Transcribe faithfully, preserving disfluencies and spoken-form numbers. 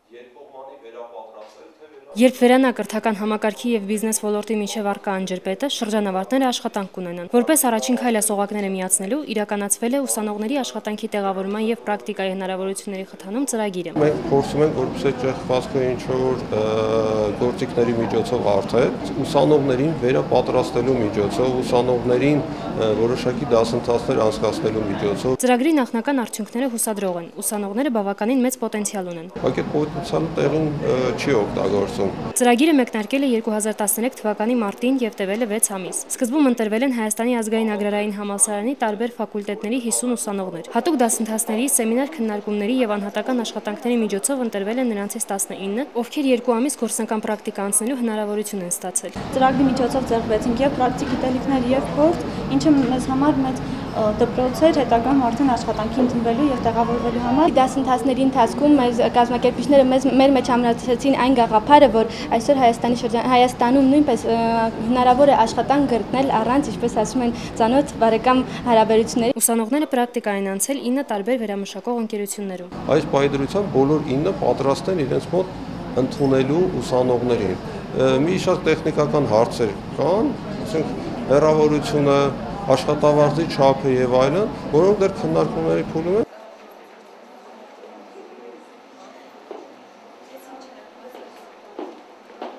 Երբ վերանա կրթական համակարգի եւ բիզնես ոլորտի միջև առկա անջրպետը, շրջանավարտները աշխատանք կունենան։ Որպես առաջին քայլ սողակները միացնելու իրականացվել է ուսանողների աշխատանքի տեղավորման եւ պրակտիկայի հնարավորությունների խթանում ծրագիրը։ Մենք փորձում ենք որպես ճեղքվածքը ինչ որ գործիքների միջոցով արդել, ուսանողներին վերապատրաստելու միջոցով, ուսանողներին որոշակի դասընթացներ անցկացնելու միջոցով։ Ծրագրի նախնական արդյունքները հուսադրող են։ Ուսանողները բավականին մեծ պոտենցիալ ունեն։ Բայց այդ պոտենցիալը տեղին չի օգտագործվում։ Ծրագիրը մեկնարկել է երկու հազար տասներեք թվականի մարտին եւ տևել է վեց ամիս։ Սկզբում ընտրվել են Հայաստանի ազգային agrարային համալսարանի տարբեր ֆակուլտետների հիսուն ուսանողներ։ Հատուկ դասընթացների, սեմինար քննարկումների եւ անհատական աշխատանքների միջոցով ընտրվել են նրանցից տասնինը, ովքեր երկու ամիս գործնական պրակտիկա անցնելու հնարավորություն են ստացել։ Ծրագրի միջոցով ձեռքբերեցինք եւ պրակտիկ գիտելիքներ եւ փորձ, ինչը մեզ համար մեծ դպրոց էր հետագայում արդեն աշխատանքի ընդունվելու եւ տեղավորվելու համար։ Դասընթացների ընթացքում մեր կազմակերպիչները մեզ մեր մեջ ամրացրեցին այն գաղափարը, որ այսօր Հայաստանի շրջան Հայաստանում նույնպես հնարավոր է աշխատանք գտնել առանց, ինչպես ասում են, ծանոթ բարեկամ հարաբերությունների։ Ուսանողները պրակտիկա են անցել ինը տարբեր վերամշակող ընկերություններում։ Այս պայդրությամբ բոլոր ինը պատրաստ են իրենց մոտ ընդունելու ուսանողներին։ Մի շատ տեխնիկական հարցեր կան, ասենք հեռավորությունը, աշխատավարձի չափը եւ այլն, որոնք դեռ քննարկումների փուլում են,